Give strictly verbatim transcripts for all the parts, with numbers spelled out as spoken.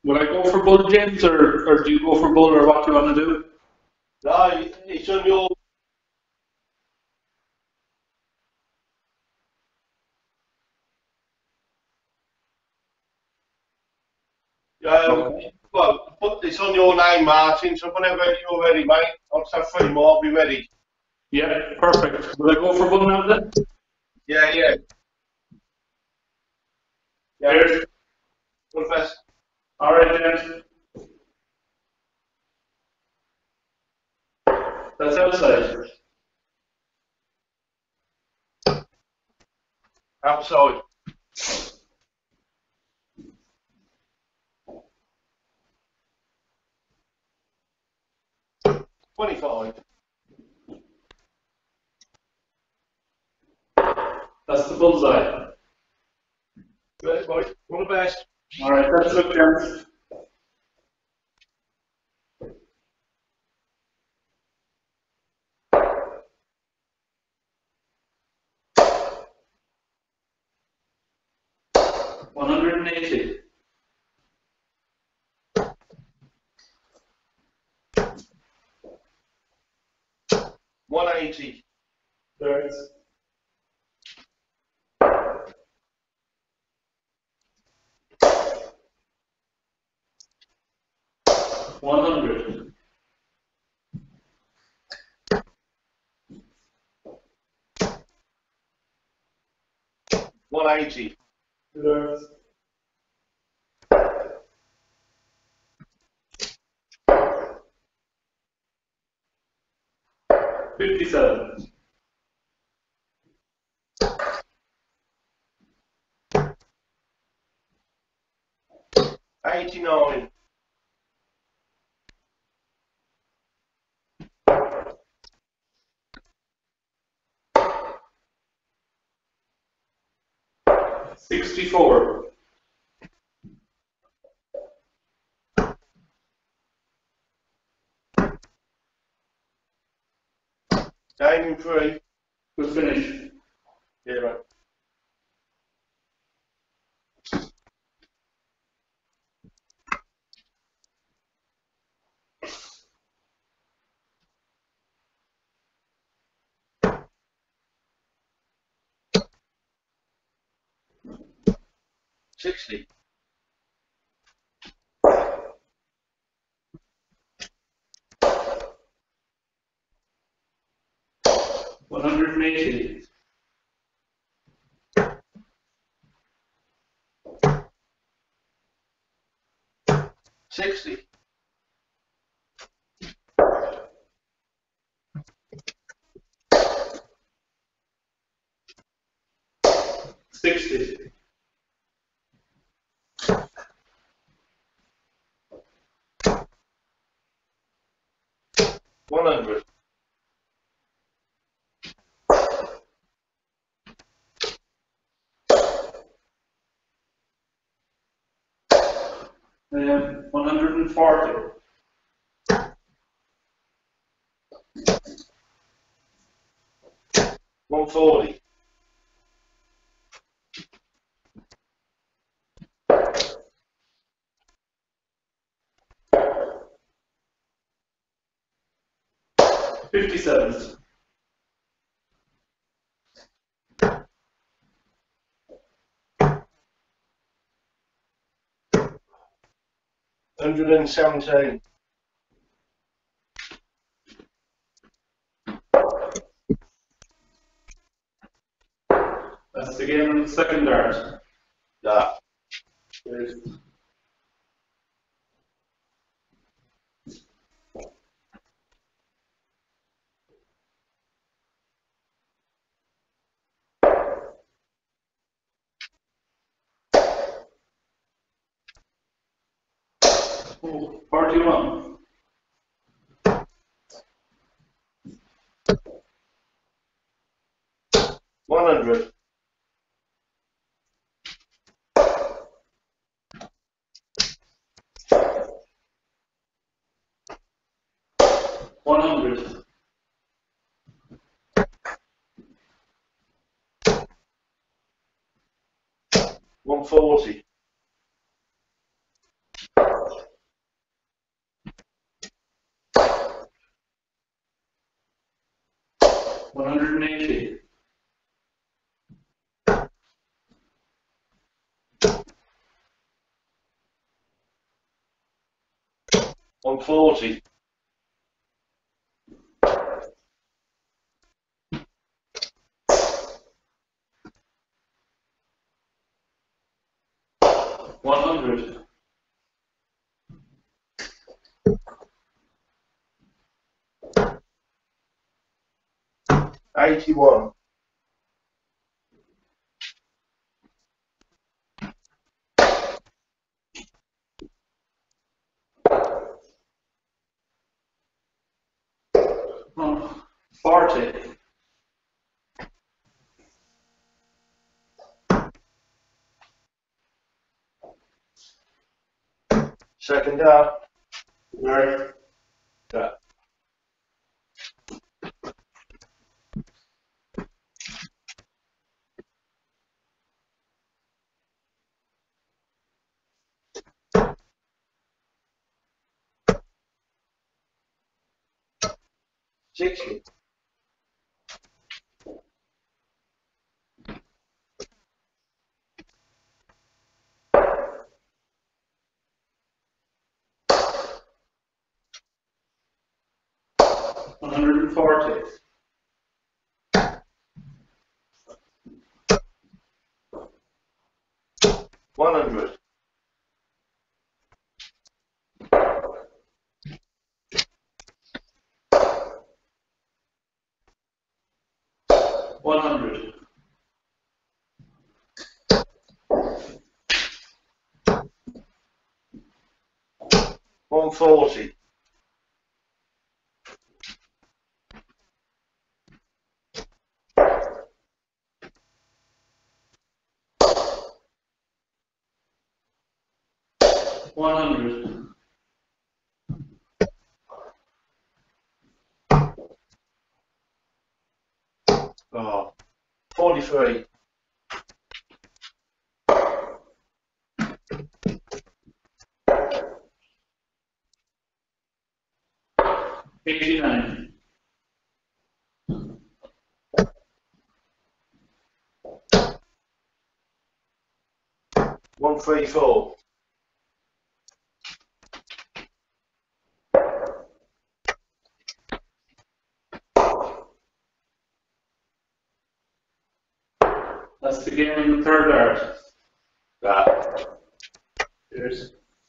Will I go for bull, James, or, or do you go for bull, or what do you want to do? No, it's on your. Um, Okay. well, but it's on your name, Martin. So whenever you're ready, mate, I'll have three more. I'll be ready. Yeah, perfect. Will I go for bull now then? Yeah, yeah. Yeah. Cheers. All the best. All right, James. That's outside. Outside. Twenty-five. That's the bullseye. Ready, boy. All the best. All right, that's it, James. One hundred and eighty. One eighty. Thirds. One hundred. One eighty. Thirds. Fifty-seven. Eighty-nine. Sixty-four. Gaming three. Good finish. Yeah, right. Sixty. One hundred and eighty. Sixty. Sixty. One hundred. Um, one hundred and forty. One forty. Fifty-seven. Hundred and seventeen. That's the game on the second dart. That. Cheers. Oh, forty-one. One hundred. One hundred. One forty. one forty. One hundred. Eighty-one. Oh, forty. Second out. Right. Yeah. Sixty. One hundred and forty. One hundred. One hundred. One forty. One hundred. Oh. Forty-three. Eighty-nine. One thirty-four. That's the game in the third art. Yeah. Cheers.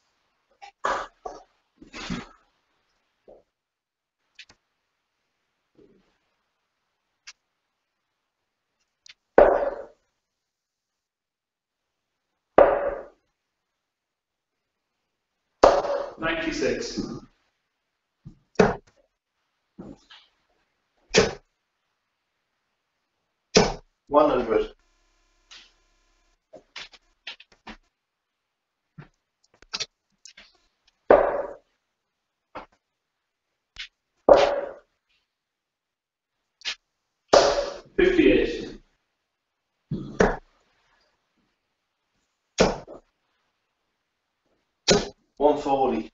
Ninety-six. One hundred. Fifty-eight. One forty.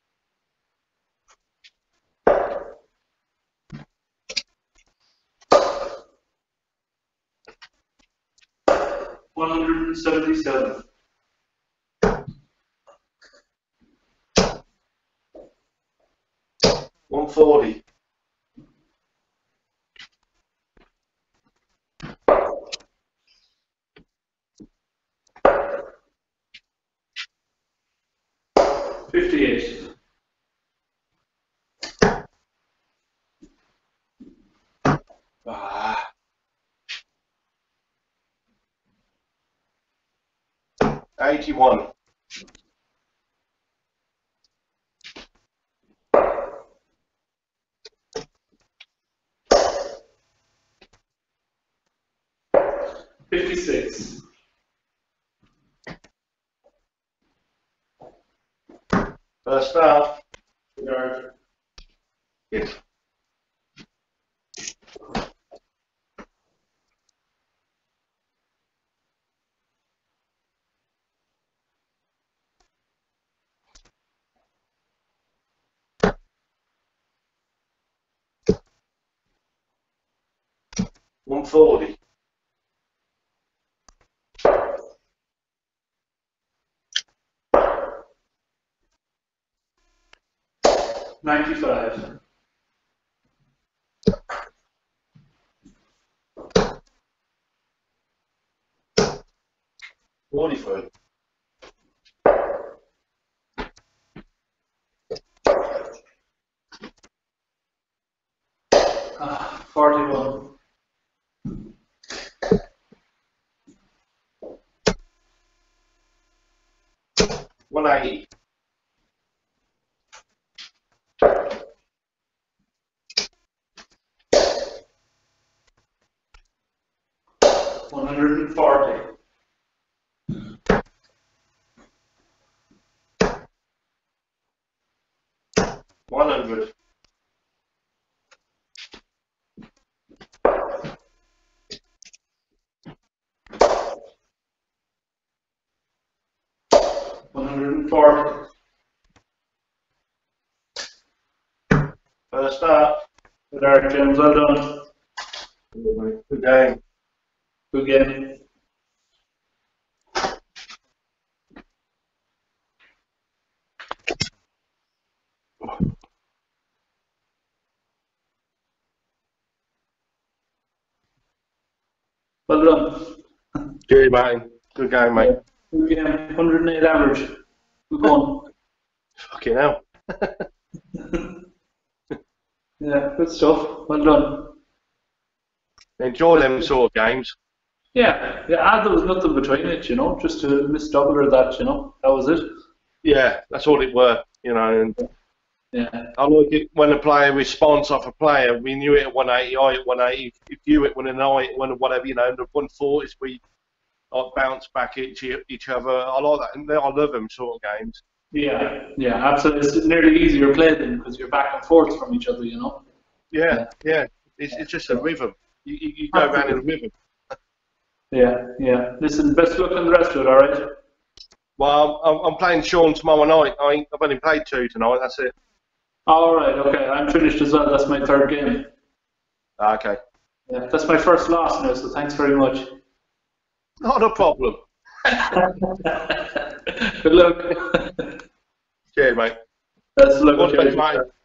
One hundred and seventy-seven. One forty. Fifty-eight. Ah. Eighty-one. Fifty-six. First half. Yard. Yes. One forty. ninety-five. Forty-three. Ah, forty-one. One eighty. One hundred and forty. One hundred. One hundred and forty. First start. Good art, James. Well done. Good game. Good game. Well done. Cheers, mate. Good game, mate. Good game. one hundred and eight average. Good one. Fucking hell. Yeah, good stuff. Well done. Enjoy them sort of games. Yeah, yeah. Ah, there was nothing between it, you know. Just to miss double or that, you know. That was it. Yeah, that's all it were, you know. And Yeah. I like it when a player responds off a player. We knew it at one eighty, I at one eighty. If you it when an I at one whatever, you know, and the one forties we like bounce back each each other. I like that, and I love them sort of games. Yeah, yeah, absolutely. It's nearly easier play then because you're back and forth from each other, you know. Yeah, yeah. It's it's just a rhythm. You you, you go around in a rhythm. Yeah, yeah. Listen, best of luck in the rest of it, all right? Well, I'm, I'm playing Sean tomorrow night. I ain't, I've only played two tonight. That's it. All right, okay. I'm finished as well. That's my third game. Okay. Yeah, that's my first loss now, so thanks very much. Not a problem. Good luck. Cheers, mate. Best of luck. All the best, Cheers. mate.